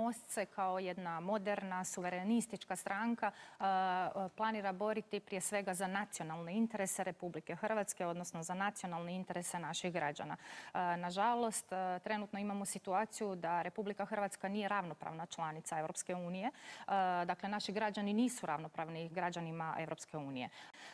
Most se kao jedna moderna, suverenistička stranka planira boriti prije svega za nacionalne interese Republike Hrvatske, odnosno za nacionalne interese naših građana. Nažalost, trenutno imamo situaciju da Republika Hrvatska nije ravnopravna članica Europske unije. Dakle, naši građani nisu ravnopravni građanima Europske unije.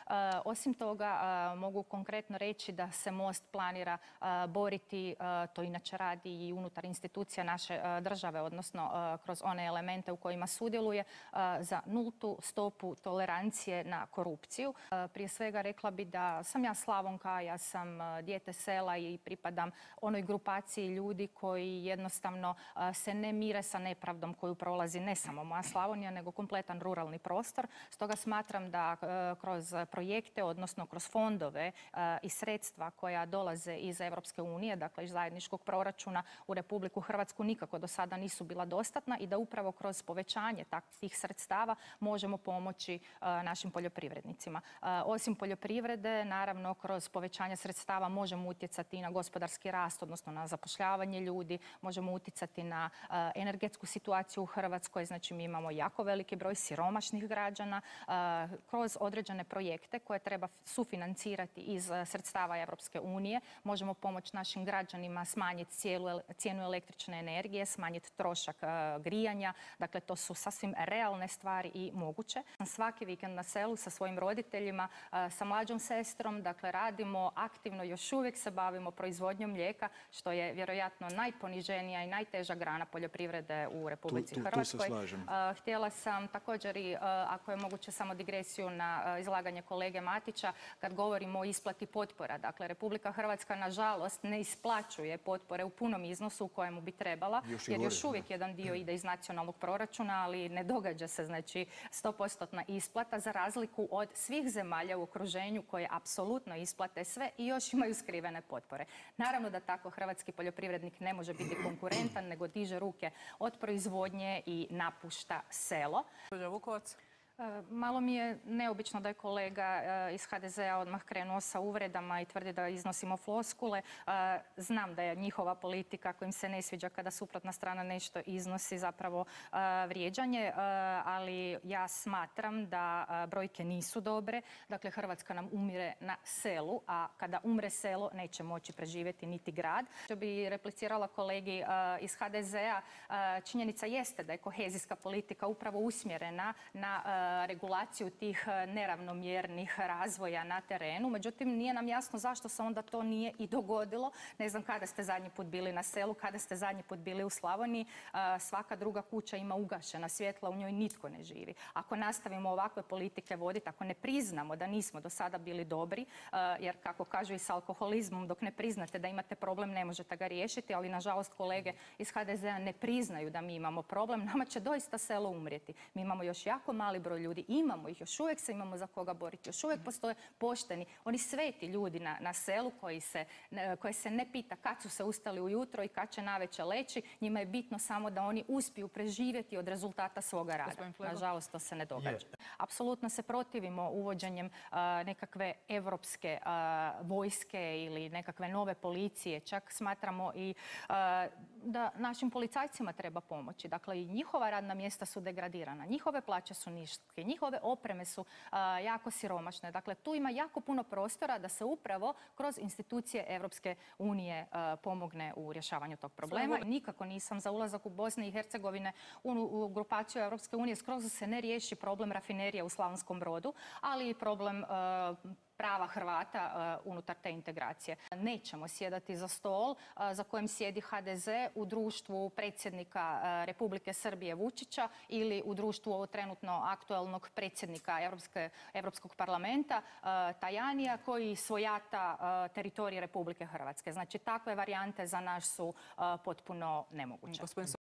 Osim toga, mogu konkretno reći da se Most planira boriti, to inače radi i unutar institucija naše države, odnosno kroz one elemente u kojima sudjeluje, za nultu stopu tolerancije na korupciju. Prije svega rekla bi da sam ja Slavonka, ja sam dijete sela i pripadam onoj grupaciji ljudi koji jednostavno se ne mire sa nepravdom koju prolazi ne samo moja Slavonija, nego kompletan ruralni prostor. Stoga smatram da kroz projekte, odnosno kroz fondove i sredstva koja dolaze iz Europske unije, dakle iz zajedničkog proračuna u Republiku Hrvatsku nikako do sada nisu bila dostatna i da upravo kroz povećanje takvih sredstava možemo pomoći našim poljoprivrednicima. Osim poljoprivrede, naravno, kroz povećanje sredstava možemo utjecati i na gospodarski rast, odnosno na zapošljavanje ljudi, možemo utjecati na energetsku situaciju u Hrvatskoj. Znači, mi imamo jako veliki broj siromašnih građana. Kroz određene projekte koje treba sufinancirati iz sredstava Europske unije možemo pomoći našim građanima smanjiti cijenu električne energije, smanjiti trošak grijanja. Dakle, to su sasvim realne stvari i moguće. Svaki vikend na selu sa svojim roditeljima, sa mlađom sestrom, dakle, radimo aktivno, još uvijek se bavimo proizvodnjom mlijeka, što je vjerojatno najponiženija i najteža grana poljoprivrede u Republici Hrvatskoj. Tu se slažem. Htjela sam također i, ako je moguće, samo digresiju na izlaganje kolege Matića, kad govorimo o isplati potpora. Dakle, Republika Hrvatska, nažalost, ne isplaćuje potpore u punom iznosu u kojemu bi trebala, jer još uvijek jedan dio ide iz nacionalnog proračuna, ali ne događa se, znači, 100% isplata, za razliku od svih zemalja u okruženju koje apsolutno isplate sve i još imaju skrivene potpore. Naravno da tako hrvatski poljoprivrednik ne može biti konkurentan, nego diže ruke od proizvodnje i napušta selo. Vukovac. Malo mi je neobično da je kolega iz HDZ-a odmah krenuo sa uvredama i tvrdi da iznosimo floskule. Znam da je njihova politika, kojim se ne sviđa kada suprotna strana nešto iznosi, zapravo vrijeđanje, ali ja smatram da brojke nisu dobre. Dakle, Hrvatska nam umire na selu, a kada umre selo neće moći preživjeti niti grad. Što bi replicirala kolegi iz HDZ-a, činjenica jeste da je kohezijska politika upravo usmjerena na regulaciju tih neravnomjernih razvoja na terenu. Međutim, nije nam jasno zašto se onda to nije i dogodilo. Ne znam kada ste zadnji put bili na selu, kada ste zadnji put bili u Slavoniji. Svaka druga kuća ima ugašena svjetla, u njoj nitko ne živi. Ako nastavimo ovakve politike voditi, ako ne priznamo da nismo do sada bili dobri, jer kako kažu i sa alkoholizmom, dok ne priznate da imate problem, ne možete ga riješiti, ali nažalost kolege iz HDZ-a ne priznaju da mi imamo problem, nama će doista selo umrijeti. Mi imamo još jako mali broj ljudi, imamo ih, još uvijek se imamo za koga boriti, još uvijek postoje pošteni, oni sveti ljudi na selu koje se ne pita kad su se ustali ujutro i kad će navečer leći, njima je bitno samo da oni uspiju preživjeti od rezultata svoga rada. Nažalost, to se ne događa. Apsolutno se protivimo uvođenjem nekakve evropske vojske ili nekakve nove policije. Čak smatramo i da našim policajcima treba pomoći. Dakle, i njihova radna mjesta su degradirana, njihove plaće su niske, njihove opreme su jako siromašne. Dakle, tu ima jako puno prostora da se upravo kroz institucije Europske unije pomogne u rješavanju tog problema. Nikako nisam za ulazak u Bosne i Hercegovine u grupaciju Europske unije. Skroz se ne riješi problem rafinerije u Slavonskom Brodu, ali i problem prava Hrvata unutar te integracije. Nećemo sjedati za stol za kojim sjedi HDZ u društvu predsjednika Republike Srbije Vučića ili u društvu trenutno aktualnog predsjednika Europskog parlamenta Tajanija, koji svojata teritorije Republike Hrvatske. Znači, takve varijante za nas su potpuno nemoguće.